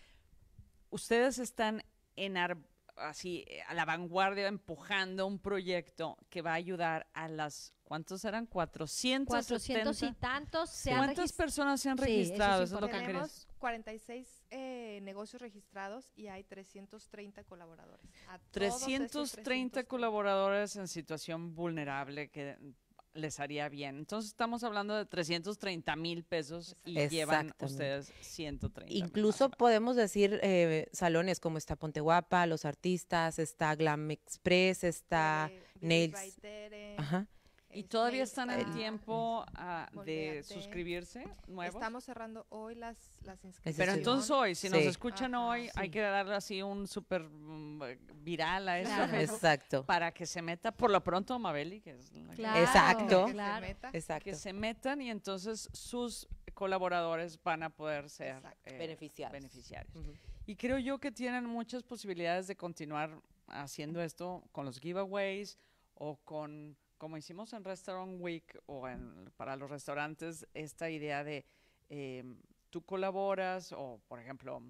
S1: ustedes están en ar- así eh, a la vanguardia empujando un proyecto que va a ayudar a las, ¿cuántos eran? cuatrocientos
S2: cuatrocientos y tantos se han
S1: ¿Cuántas
S2: regis-
S1: personas se han
S2: Sí, eso es
S1: registrado? Eso es lo que quería.
S3: Tenemos cuarenta y seis eh, negocios registrados y hay trescientos treinta colaboradores. A todos esos
S1: trescientos treinta
S3: trescientos
S1: colaboradores en situación vulnerable que les haría bien. Entonces estamos hablando de trescientos treinta mil pesos y llevan
S4: Exactamente.
S1: ustedes ciento treinta mil,
S4: Incluso
S1: más o
S4: podemos decir eh, salones como está Ponte Guapa, Los Artistas, está Glam Express, está
S3: Eh,
S4: Nails.
S3: Beauty by Tere,
S4: Ajá.
S1: menos. ¿Y
S3: este,
S1: todavía están en
S3: está-
S1: tiempo ah, de
S3: Moldeate.
S1: suscribirse nuevos?
S3: Estamos cerrando hoy las, las inscripciones.
S1: Pero
S4: sí.
S1: entonces hoy, si nos
S4: Sí.
S1: escuchan
S3: Ajá,
S1: hoy, hay
S2: sí.
S1: que darle así un súper mm, viral a eso
S2: Claro.
S4: Exacto.
S1: para que se meta por lo pronto a Mabeli, que es la que-
S2: Claro,
S4: Exacto.
S3: Que se
S2: claro.
S3: meta.
S4: Exacto.
S1: que se metan y entonces sus colaboradores van a poder ser
S3: Exacto.
S1: eh,
S4: Beneficiados.
S1: beneficiarios.
S4: Ujú.
S1: Y creo yo que tienen muchas posibilidades de continuar haciendo esto con los giveaways o con, como hicimos en Restaurant Week o en, para los restaurantes, esta idea de eh, tú colaboras o, por ejemplo,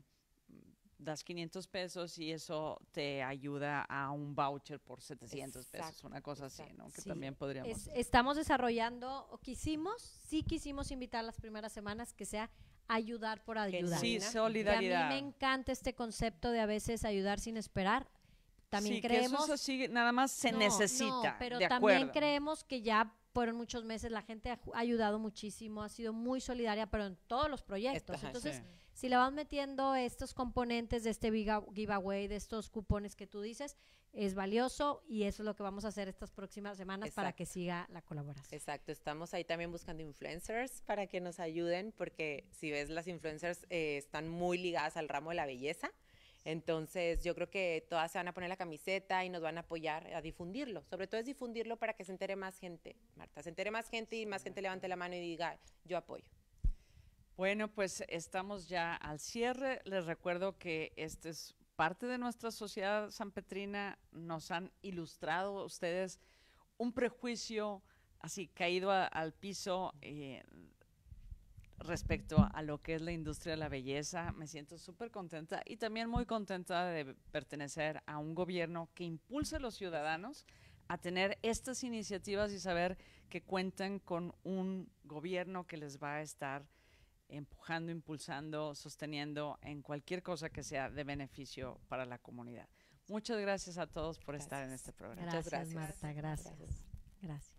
S1: das quinientos pesos y eso te ayuda a un voucher por setecientos pesos,
S4: Exacto,
S1: una cosa así,
S4: exacto.
S1: ¿no? Que
S2: Sí.
S1: también podríamos.
S2: Es- estamos desarrollando, o quisimos, sí quisimos invitar las primeras semanas que sea ayudar por ayudar.
S1: Sí,
S2: Que a
S1: solidaridad.
S2: mí me encanta este concepto de a veces ayudar sin esperar. También
S1: sí, que
S2: creemos
S1: eso es así, nada más se
S2: No,
S1: necesita.
S2: no, pero
S1: de
S2: también
S1: acuerdo.
S2: creemos que ya fueron muchos meses, la gente ha ju- ha ayudado muchísimo, ha sido muy solidaria, pero en todos los proyectos.
S4: Ajá,
S2: Entonces,
S1: Sí.
S2: si le vas metiendo estos componentes de este giga- giveaway, de estos cupones que tú dices, es valioso y eso es lo que vamos a hacer estas próximas semanas para
S4: Exacto.
S2: que siga la colaboración.
S4: Exacto, estamos ahí también buscando influencers para que nos ayuden, porque si ves, las influencers eh, están muy ligadas al ramo de la belleza. Entonces, yo creo que todas se van a poner la camiseta y nos van a apoyar a difundirlo. Sobre todo es difundirlo para que se entere más gente, Marta. Se entere más gente y más gente levante la mano y diga, yo apoyo.
S1: Bueno, pues estamos ya al cierre. Les recuerdo que este es parte de nuestra sociedad sanpetrina. Nos han ilustrado ustedes un prejuicio así caído a, al piso eh, respecto a lo que es la industria de la belleza. Me siento súper contenta y también muy contenta de pertenecer a un gobierno que impulse a los ciudadanos a tener estas iniciativas y saber que cuentan con un gobierno que les va a estar empujando, impulsando, sosteniendo en cualquier cosa que sea de beneficio para la comunidad. Muchas gracias a todos por
S4: Gracias.
S1: estar en este programa.
S2: Gracias,
S4: gracias.
S2: Marta, gracias.
S3: Gracias.
S2: Gracias.